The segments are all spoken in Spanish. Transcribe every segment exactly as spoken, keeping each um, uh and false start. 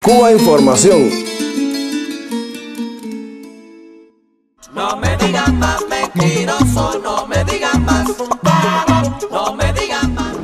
Cuba Información. No me digan más mentiroso, no me digan más, no me digan más.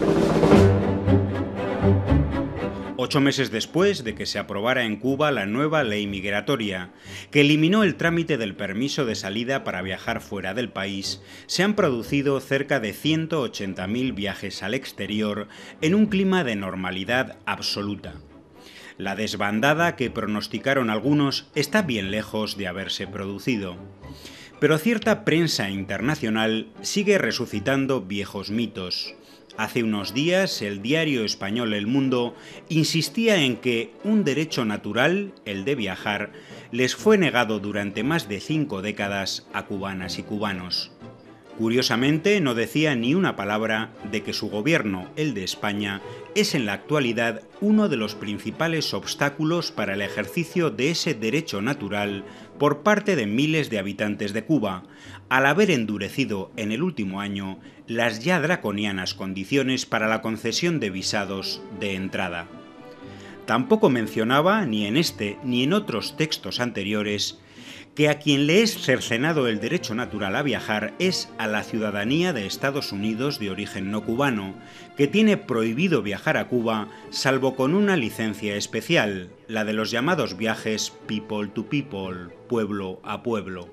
Ocho meses después de que se aprobara en Cuba la nueva ley migratoria, que eliminó el trámite del permiso de salida para viajar fuera del país, se han producido cerca de ciento ochenta mil viajes al exterior en un clima de normalidad absoluta. La desbandada que pronosticaron algunos está bien lejos de haberse producido. Pero cierta prensa internacional sigue resucitando viejos mitos. Hace unos días, el diario español El Mundo insistía en que un derecho natural, el de viajar, les fue negado durante más de cinco décadas a cubanas y cubanos. Curiosamente, no decía ni una palabra de que su gobierno, el de España, es en la actualidad uno de los principales obstáculos para el ejercicio de ese derecho natural por parte de miles de habitantes de Cuba, al haber endurecido en el último año las ya draconianas condiciones para la concesión de visados de entrada. Tampoco mencionaba, ni en este ni en otros textos anteriores, que a quien le es cercenado el derecho natural a viajar es a la ciudadanía de Estados Unidos de origen no cubano, que tiene prohibido viajar a Cuba salvo con una licencia especial, la de los llamados viajes people to people, pueblo a pueblo.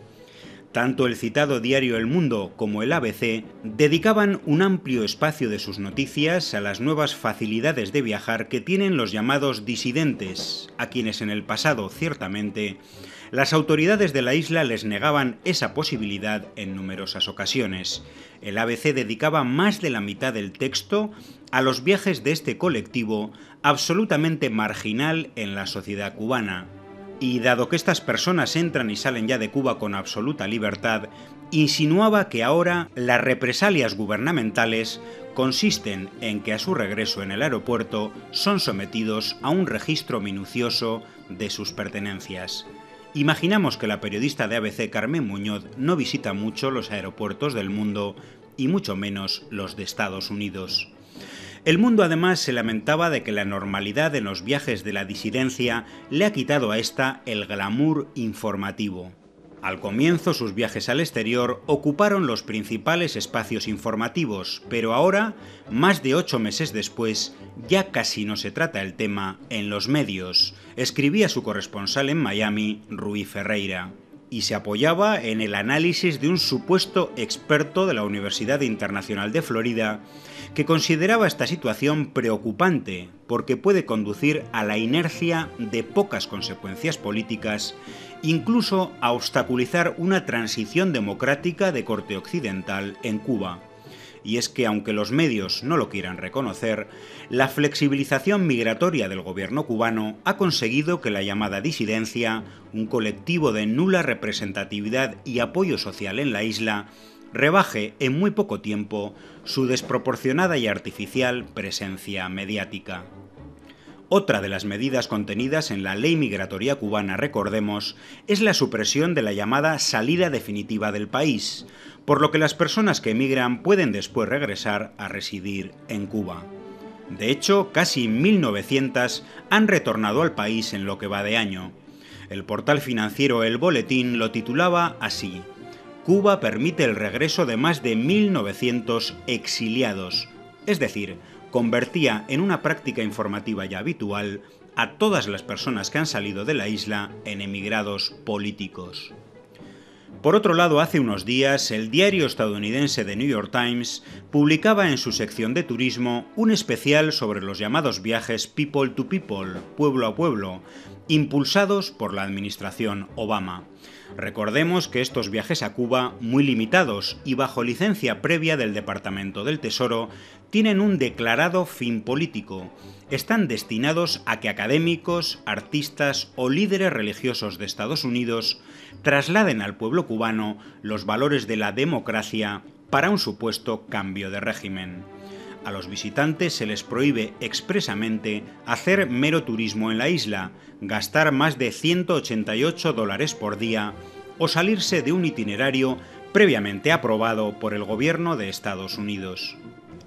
Tanto el citado diario El Mundo como el A B C dedicaban un amplio espacio de sus noticias a las nuevas facilidades de viajar que tienen los llamados disidentes, a quienes en el pasado, ciertamente, las autoridades de la isla les negaban esa posibilidad en numerosas ocasiones. El A B C dedicaba más de la mitad del texto a los viajes de este colectivo absolutamente marginal en la sociedad cubana. Y dado que estas personas entran y salen ya de Cuba con absoluta libertad, insinuaba que ahora las represalias gubernamentales consisten en que a su regreso en el aeropuerto son sometidos a un registro minucioso de sus pertenencias. Imaginamos que la periodista de A B C Carmen Muñoz no visita mucho los aeropuertos del mundo y mucho menos los de Estados Unidos. El Mundo además se lamentaba de que la normalidad en los viajes de la disidencia le ha quitado a esta el glamour informativo. Al comienzo sus viajes al exterior ocuparon los principales espacios informativos, pero ahora, más de ocho meses después, ya casi no se trata el tema en los medios, escribía su corresponsal en Miami, Rui Ferreira, y se apoyaba en el análisis de un supuesto experto de la Universidad Internacional de Florida, que consideraba esta situación preocupante porque puede conducir a la inercia de pocas consecuencias políticas, incluso a obstaculizar una transición democrática de corte occidental en Cuba. Y es que, aunque los medios no lo quieran reconocer, la flexibilización migratoria del gobierno cubano ha conseguido que la llamada disidencia, un colectivo de nula representatividad y apoyo social en la isla, rebaje en muy poco tiempo su desproporcionada y artificial presencia mediática. Otra de las medidas contenidas en la ley migratoria cubana, recordemos, es la supresión de la llamada salida definitiva del país, por lo que las personas que emigran pueden después regresar a residir en Cuba. De hecho, casi mil novecientas han retornado al país en lo que va de año. El portal financiero El Boletín lo titulaba así: Cuba permite el regreso de más de mil novecientos exiliados, es decir, convertía en una práctica informativa ya habitual a todas las personas que han salido de la isla en emigrados políticos. Por otro lado, hace unos días, el diario estadounidense The New York Times publicaba en su sección de turismo un especial sobre los llamados viajes people to people, pueblo a pueblo, impulsados por la administración Obama. Recordemos que estos viajes a Cuba, muy limitados y bajo licencia previa del Departamento del Tesoro, tienen un declarado fin político. Están destinados a que académicos, artistas o líderes religiosos de Estados Unidos trasladen al pueblo cubano los valores de la democracia para un supuesto cambio de régimen. A los visitantes se les prohíbe expresamente hacer mero turismo en la isla, gastar más de ciento ochenta y ocho dólares por día o salirse de un itinerario previamente aprobado por el gobierno de Estados Unidos.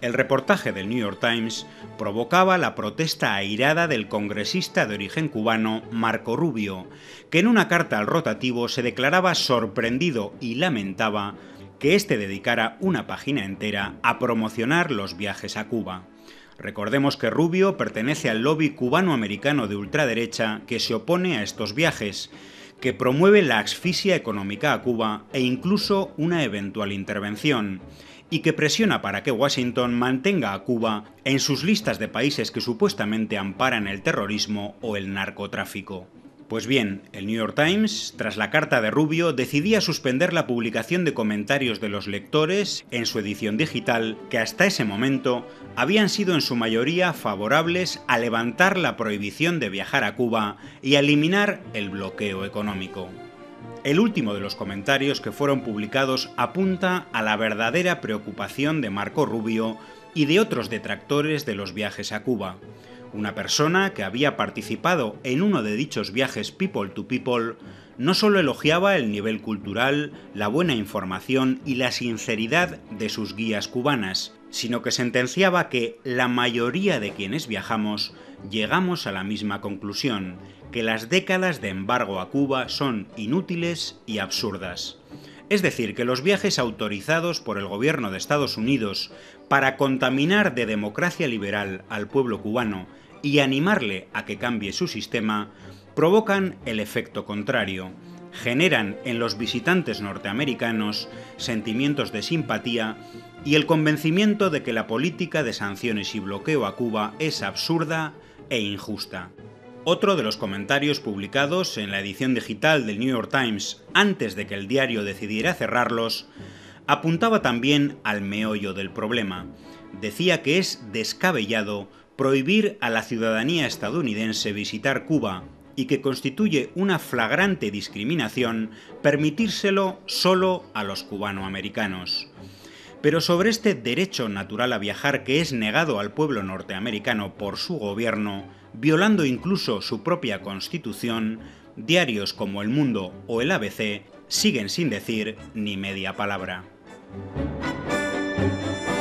El reportaje del New York Times provocaba la protesta airada del congresista de origen cubano Marco Rubio, que en una carta al rotativo se declaraba sorprendido y lamentaba que éste dedicara una página entera a promocionar los viajes a Cuba. Recordemos que Rubio pertenece al lobby cubano-americano de ultraderecha que se opone a estos viajes, que promueve la asfixia económica a Cuba e incluso una eventual intervención, y que presiona para que Washington mantenga a Cuba en sus listas de países que supuestamente amparan el terrorismo o el narcotráfico. Pues bien, el New York Times, tras la carta de Rubio, decidía suspender la publicación de comentarios de los lectores en su edición digital, que hasta ese momento habían sido en su mayoría favorables a levantar la prohibición de viajar a Cuba y a eliminar el bloqueo económico. El último de los comentarios que fueron publicados apunta a la verdadera preocupación de Marco Rubio y de otros detractores de los viajes a Cuba. Una persona que había participado en uno de dichos viajes people to people no solo elogiaba el nivel cultural, la buena información y la sinceridad de sus guías cubanas, sino que sentenciaba que la mayoría de quienes viajamos llegamos a la misma conclusión, que las décadas de embargo a Cuba son inútiles y absurdas. Es decir, que los viajes autorizados por el gobierno de Estados Unidos para contaminar de democracia liberal al pueblo cubano y animarle a que cambie su sistema, provocan el efecto contrario. Generan en los visitantes norteamericanos sentimientos de simpatía y el convencimiento de que la política de sanciones y bloqueo a Cuba es absurda e injusta. Otro de los comentarios publicados en la edición digital del New York Times antes de que el diario decidiera cerrarlos, apuntaba también al meollo del problema. Decía que es descabellado prohibir a la ciudadanía estadounidense visitar Cuba y que constituye una flagrante discriminación permitírselo solo a los cubanoamericanos. Pero sobre este derecho natural a viajar que es negado al pueblo norteamericano por su gobierno, violando incluso su propia constitución, diarios como El Mundo o el A B C siguen sin decir ni media palabra.